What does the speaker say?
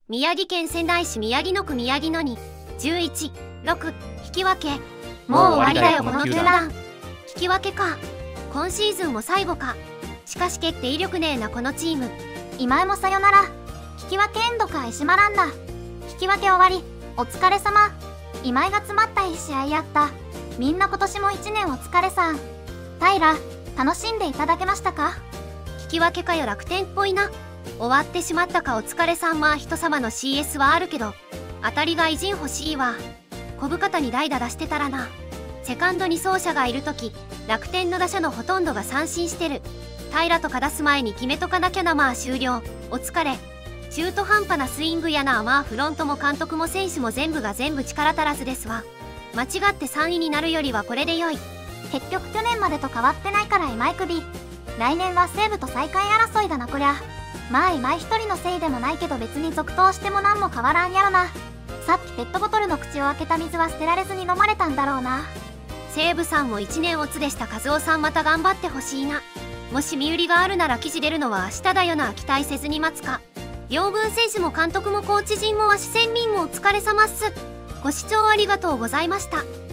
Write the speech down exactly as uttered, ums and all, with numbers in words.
宮城県仙台市宮城野区宮城野にじゅういち、ろく引き分け。もう終わりだよこの球団。引き分けか。今シーズンも最後か。しかし決定威力ねえなこのチーム。 今井もさよなら。引き分けエンドか石間ランナー。引き分け終わりお疲れ様。今井が詰まったいい試合やった。みんな今年もいちねんお疲れさん。平楽しんでいただけましたか。 引き分けかよ楽天っぽいな。終わってしまったかお疲れさん。まあ人様の シーエス はあるけど当たりが偉人欲しいわ。小深田に代打出してたらな。セカンドに走者がいる時楽天の打者のほとんどが三振してる。平とか出す前に決めとかなきゃな。まあ終了お疲れ。中途半端なスイングやな。まあフロントも監督も選手も全部が全部力足らずですわ。間違ってさんいになるよりはこれで良い。 結局去年までと変わってないから今井首。来年は西武と最下位争いだなこりゃ。まあ今井一人のせいでもないけど別に続投しても何も変わらんやろな。さっきペットボトルの口を開けた水は捨てられずに飲まれたんだろうな。 西武さんもいちねんおつでした和夫さんまた頑張ってほしいな。もし身売りがあるなら記事出るのは明日だよな。期待せずに待つか。両軍選手も監督もコーチ陣も和紙仙民もお疲れ様っす。ご視聴ありがとうございました。